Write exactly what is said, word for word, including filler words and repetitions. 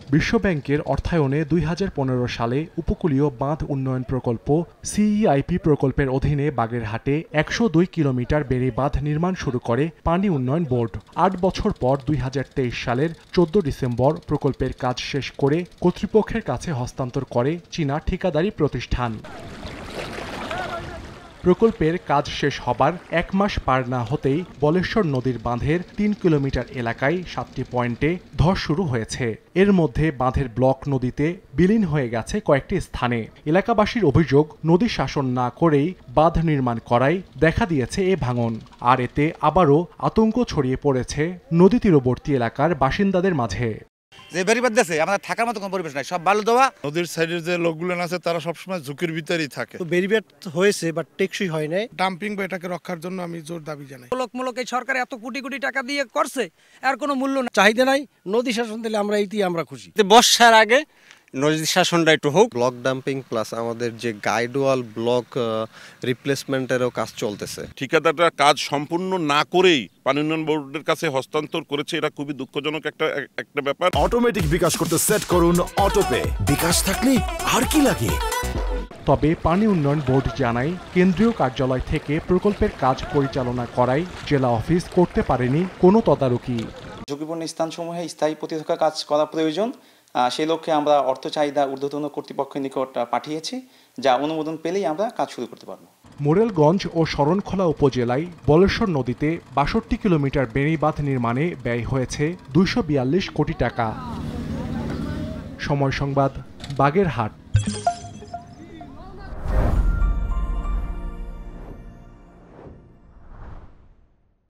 বিশ্বব্যাংকের অর্থায়নে দুই হাজার পনেরো সালে উপকূলীয় বাঁধ উন্নয়ন প্রকল্প সিইআইপি প্রকল্পের অধীনে বাগেরহাটে একশো দুই কিলোমিটার বেড়িবাঁধ নির্মাণ শুরু করে পানি উন্নয়ন বোর্ড। আট বছর পর দুই হাজার তেইশ সালের চোদ্দ ডিসেম্বর প্রকল্পের কাজ শেষ করে কর্তৃপক্ষের কাছে হস্তান্তর করে চীনা ঠিকাদারি প্রতিষ্ঠান। প্রকল্পের কাজ শেষ হবার এক মাস পার না হতেই বলেশ্বর নদীর বাঁধের তিন কিলোমিটার এলাকায় সাতটি পয়েন্টে ধস শুরু হয়েছে। এর মধ্যে বাঁধের ব্লক নদীতে বিলীন হয়ে গেছে কয়েকটি স্থানে। এলাকাবাসীর অভিযোগ, নদী শাসন না করেই বাঁধ নির্মাণ করায় দেখা দিয়েছে এ ভাঙন। আর এতে আবারও আতঙ্ক ছড়িয়ে পড়েছে নদী তীরবর্তী এলাকার বাসিন্দাদের মাঝে। যে বেরিবাদ দেশে আমাদের থাকার মতো কোনো পরিবেশ নাই, সব বালু দেওয়া। নদীর সাইডের যে লোকগুলো আছে তারা সবসময় ঝুঁকির ভিতরেই থাকে। তো বেরিবাদ হয়েছে বাট টেকসই হয় নাই। ডাম্পিং বা এটাকে রক্ষার জন্য আমি জোর দাবি জানাই। মূলক এই সরকার এত কোটি কোটি টাকা দিয়ে করছে, আর কোনো মূল্য না, চাহিদা নাই। নদী শাসন দিলে আমরা এইটি আমরা খুশি। বর্ষার আগে নদী শাসনটা একটু হোক। ব্লক ডাম্পিং প্লাস আমাদের যে গাইডওয়াল ব্লক রিপ্লেসমেন্টেরও কাজ চলতেছে। ঠিকাদাররা কাজ সম্পূর্ণ না করেই পানি উন্নয়ন বোর্ডের কাছে হস্তান্তর করেছে, এটা খুবই দুঃখজনক একটা একটা ব্যাপার। অটোমেটিক বিকাশ করতে সেট করুন অটোপে। বিকাশ থাকলে আর কি লাগে। তবে পানি উন্নয়ন বোর্ড জানায়, কেন্দ্রীয় কার্যালয় থেকে প্রকল্পের কাজ পরিচালনা করায় জেলা অফিস করতে পারেনি কোনো তদারকি। ঝুঁকিপূর্ণ স্থানসমূহে স্থায়ী প্রতিরক্ষা কাজ করা প্রয়োজন। সেই লক্ষ্যে আমরা অর্থ চাহিদা ঊর্ধ্বতন কর্তৃপক্ষের নিকট পাঠিয়েছি, যা অনুমোদন পেলেই আমরা কাজ শুরু করতে পারব। মোরেলগঞ্জ ও শরণখোলা উপজেলায় বলেশ্বর নদীতে বাষট্টি কিলোমিটার বেড়িবাঁধ নির্মাণে ব্যয় হয়েছে দুইশো বিয়াল্লিশ কোটি টাকা। সময় সংবাদ, বাগেরহাট।